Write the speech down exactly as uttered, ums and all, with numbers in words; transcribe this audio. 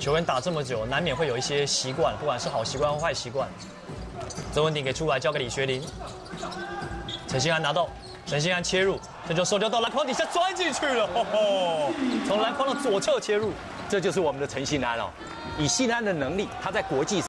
球员打这么久，难免会有一些习惯，不管是好习惯或坏习惯。曾文鼎给出来，交给李学林。陈信安拿到，陈信安切入，这就手球到篮筐底下钻进去了，吼吼！从篮筐的左侧切入， 这就是我们的陈信安哦。以信安的能力，他在国际